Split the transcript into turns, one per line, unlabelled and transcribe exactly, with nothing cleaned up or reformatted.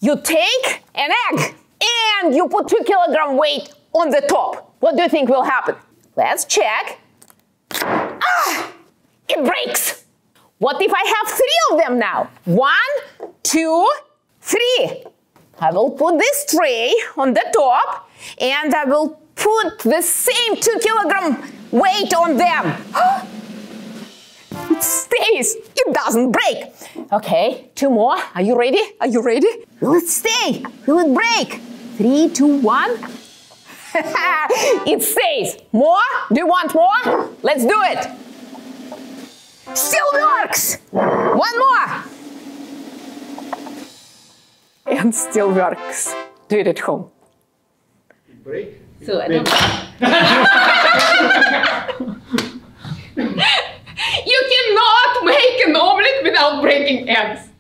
You take an egg and you put two kilogram weight on the top. What do you think will happen? Let's check. Ah, it breaks. What if I have three of them now? One, two, three. I will put this tray on the top and I will put the same two kilogram weight on them. It stays. It doesn't break. Okay, two more. Are you ready? Are you ready? Will it stay? Will it break? Three, two, one. It stays. More? Do you want more? Let's do it. Still works. One more. And still works. Do it at home.
Break.
So I don't. You cannot make an omelet without breaking eggs.